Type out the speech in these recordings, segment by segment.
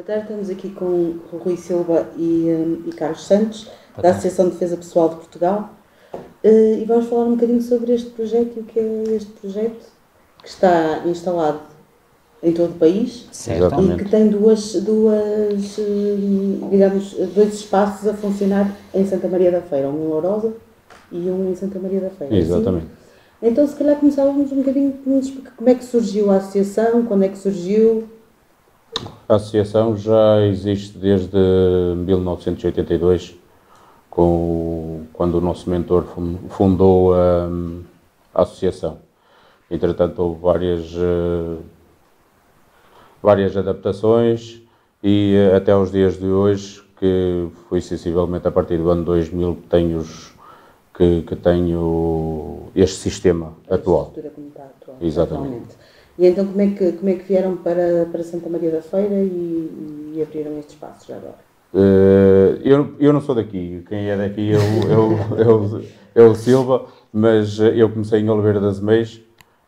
tarde, estamos aqui com o Rui Silva e Carlos Santos, da Associação de Defesa Pessoal de Portugal, e vamos falar um bocadinho sobre este projeto e o que é este projeto, que está instalado em todo o país. Certamente. E que tem dois espaços a funcionar em Santa Maria da Feira, um em Lourosa e um em Santa Maria da Feira. Exatamente. Assim? Então, se calhar começávamos um bocadinho por nos explicar como é que surgiu a associação, quando é que surgiu. A associação já existe desde 1982, quando o nosso mentor fundou a associação. Entretanto, houve várias adaptações e até aos dias de hoje, que foi sensivelmente a partir do ano 2000 que tenho este sistema atual. Estrutura como está atual. Exatamente. Atualmente. E então como é que vieram para Santa Maria da Feira e abriram este espaço já agora? Eu não sou daqui, quem é daqui é o Silva, mas eu comecei em Oliveira das Meias,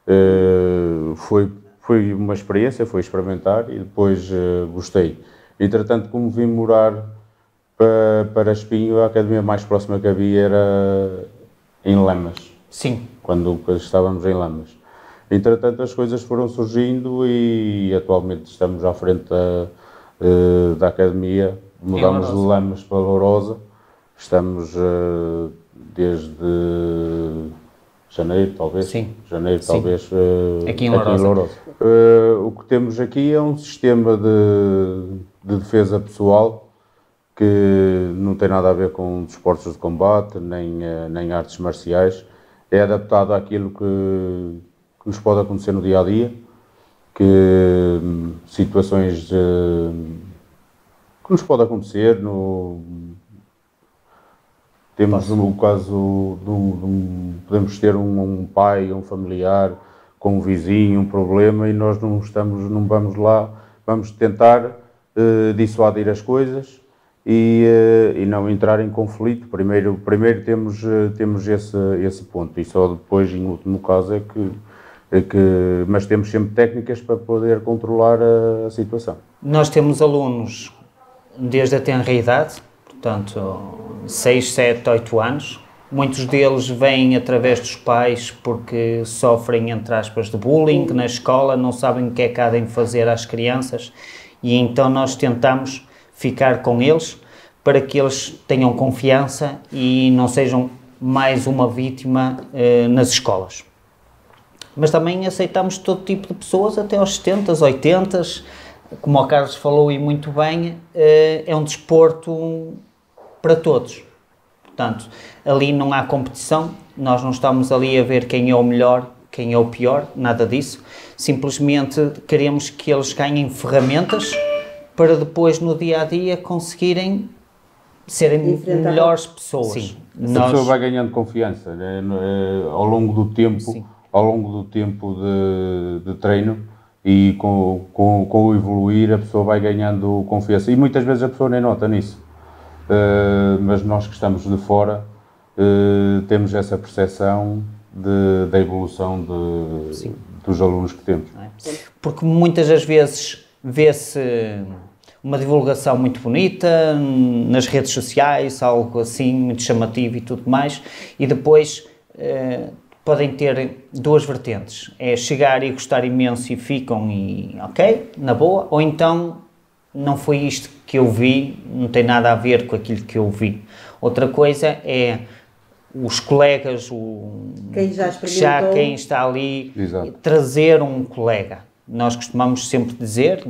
foi uma experiência, foi experimentar e depois gostei. Entretanto, como vim morar para Espinho, a academia mais próxima que havia era em Lamas. Sim. Quando estávamos em Lamas. Entretanto, as coisas foram surgindo e atualmente estamos à frente da academia. Mudámos de Lamas para Lourosa. Estamos desde janeiro, talvez. Sim. Janeiro, Sim. Talvez. Aqui em Lourosa. O que temos aqui é um sistema de defesa pessoal que não tem nada a ver com desportos de combate, nem artes marciais. É adaptado àquilo que nos pode acontecer no dia-a-dia, que situações que nos pode acontecer. Temos o caso podemos ter um pai, um familiar com um vizinho, um problema, e nós não vamos lá, vamos tentar dissuadir as coisas e não entrar em conflito. Primeiro temos esse ponto, e só depois, em último caso, mas temos sempre técnicas para poder controlar a situação. Nós temos alunos desde a tenra idade, portanto 6, 7, 8 anos. Muitos deles vêm através dos pais porque sofrem, entre aspas, de bullying na escola, não sabem o que é que há de fazer às crianças, e então nós tentamos ficar com eles para que eles tenham confiança e não sejam mais uma vítima nas escolas. Mas também aceitamos todo tipo de pessoas, até aos 70, 80, como o Carlos falou e muito bem, é um desporto para todos. Portanto, ali não há competição, nós não estamos ali a ver quem é o melhor, quem é o pior, nada disso. Simplesmente queremos que eles ganhem ferramentas para depois, no dia-a-dia, conseguirem serem melhores pessoas. Sim. A pessoa vai ganhando confiança, né? Ao longo do tempo. Sim. Ao longo do tempo de treino e com o evoluir, a pessoa vai ganhando confiança. E muitas vezes a pessoa nem nota nisso. Mas nós que estamos de fora temos essa percepção da evolução dos alunos que temos. Porque muitas das vezes vê-se uma divulgação muito bonita nas redes sociais, algo assim muito chamativo e tudo mais, e depois podem ter duas vertentes: é chegar e gostar imenso e ficam e ok, na boa, ou então não foi isto que eu vi, não tem nada a ver com aquilo que eu vi. Outra coisa é os colegas, quem está ali, Exato. Trazer um colega. Nós costumamos sempre dizer,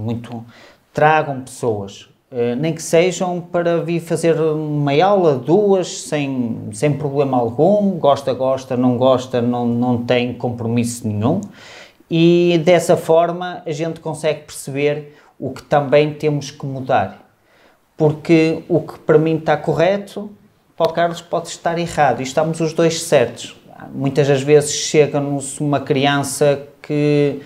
tragam pessoas, nem que sejam para vir fazer uma aula, duas, sem problema algum, gosta, não gosta, não tem compromisso nenhum, e dessa forma a gente consegue perceber o que também temos que mudar, porque o que para mim está correto, para o Carlos pode estar errado, e estamos os dois certos. Muitas das vezes chega-nos uma criança que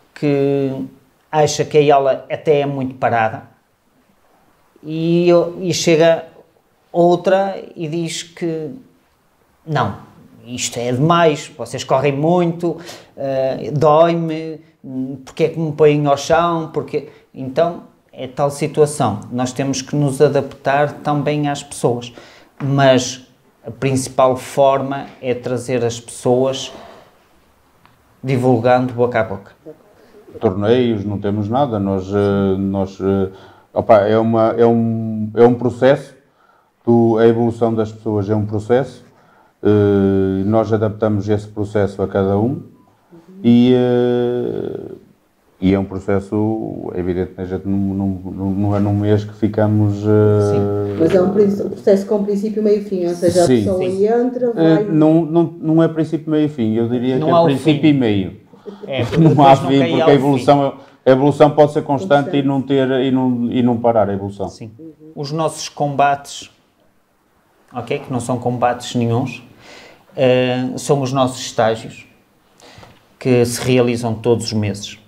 acha que a aula até é muito parada, e chega outra e diz que não, isto é demais, vocês correm muito, dói-me, porque é que me põem ao chão, porque... Então é tal situação. Nós temos que nos adaptar também às pessoas, mas a principal forma é trazer as pessoas divulgando boca a boca. Torneios, não temos nada, opa, é um processo, a evolução das pessoas é um processo, nós adaptamos esse processo a cada um e é um processo, evidente, a gente não é num mês que ficamos... Mas é um processo com princípio, meio e fim, ou seja, a pessoa entra, vai... Não é princípio, meio e fim, eu diria não que é princípio e meio. Não há fim, porque a evolução pode ser constante e não parar a evolução. Sim. Os nossos combates, ok, que não são combates nenhuns, são os nossos estágios, que se realizam todos os meses.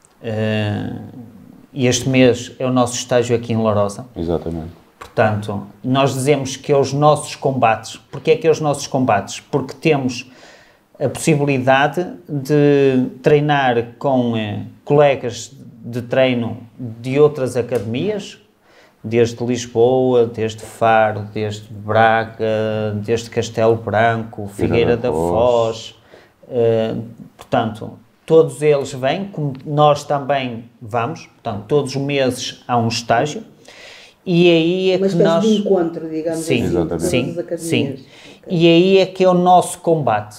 E este mês é o nosso estágio aqui em Lourosa. Exatamente. Portanto, nós dizemos que é os nossos combates. Porquê é que é os nossos combates? Porque temos a possibilidade de treinar com colegas de treino de outras academias, desde Lisboa, desde Faro, desde Braga, desde Castelo Branco, Figueira da Foz. Portanto, todos eles vêm, como nós também vamos, portanto, todos os meses há um estágio, e aí é uma que espécie de encontro, digamos sim, assim, exatamente. de sim, todas as academias. sim. Okay. E aí é que é o nosso combate.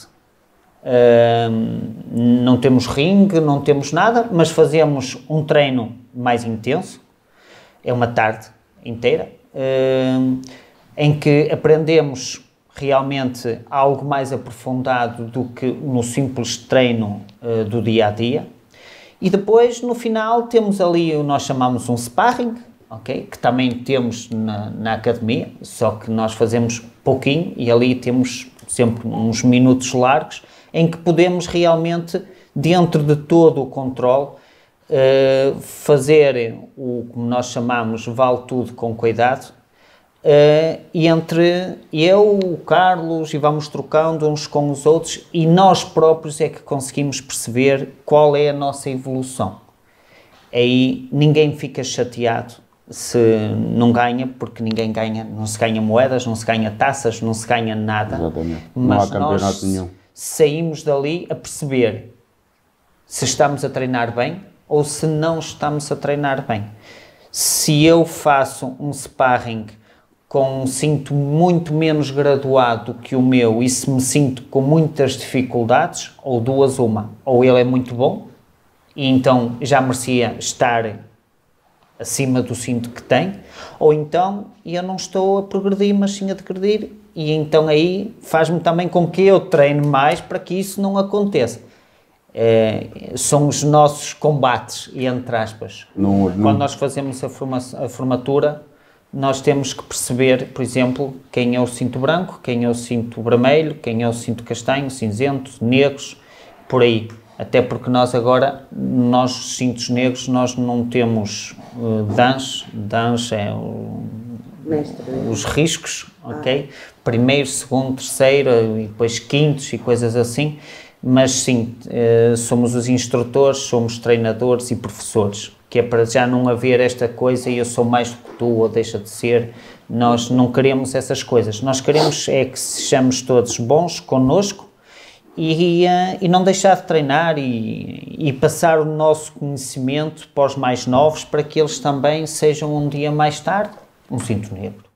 Não temos ringue, não temos nada, mas fazemos um treino mais intenso, é uma tarde inteira, em que aprendemos realmente algo mais aprofundado do que no simples treino do dia-a-dia. E depois, no final, temos ali o que nós chamamos um sparring, okay? Que também temos na academia, só que nós fazemos pouquinho e ali temos sempre uns minutos largos em que podemos realmente, dentro de todo o controle, fazer o que nós chamamos vale tudo com cuidado, e entre eu, o Carlos, e vamos trocando uns com os outros, e nós próprios é que conseguimos perceber qual é a nossa evolução. Aí ninguém fica chateado se não ganha, porque ninguém ganha, não se ganha moedas, não se ganha taças, não se ganha nada. Exatamente. Mas não há campeonato nós nenhum. Saímos dali a perceber se estamos a treinar bem ou se não estamos a treinar bem. Se eu faço um sparring com um cinto muito menos graduado que o meu e se me sinto com muitas dificuldades, ou duas uma, ou ele é muito bom e então já merecia estar acima do cinto que tem, ou então eu não estou a progredir, mas sim a degredir, e então aí faz-me também com que eu treine mais para que isso não aconteça. São os nossos combates, entre aspas. Quando nós fazemos a formatura, nós temos que perceber, por exemplo, quem é o cinto branco, quem é o cinto vermelho, quem é o cinto castanho, cinzento, negros, por aí. Até porque nós agora, nós cintos negros, nós não temos dans é os riscos, ok? Primeiro, segundo, terceiro e depois quintos e coisas assim, mas sim, somos os instrutores, somos treinadores e professores, que é para já não haver esta coisa e eu sou mais do que tu ou deixa de ser. Nós não queremos essas coisas, nós queremos é que sejamos todos bons connosco e não deixar de treinar e passar o nosso conhecimento para os mais novos, para que eles também sejam um dia mais tarde um cinto negro.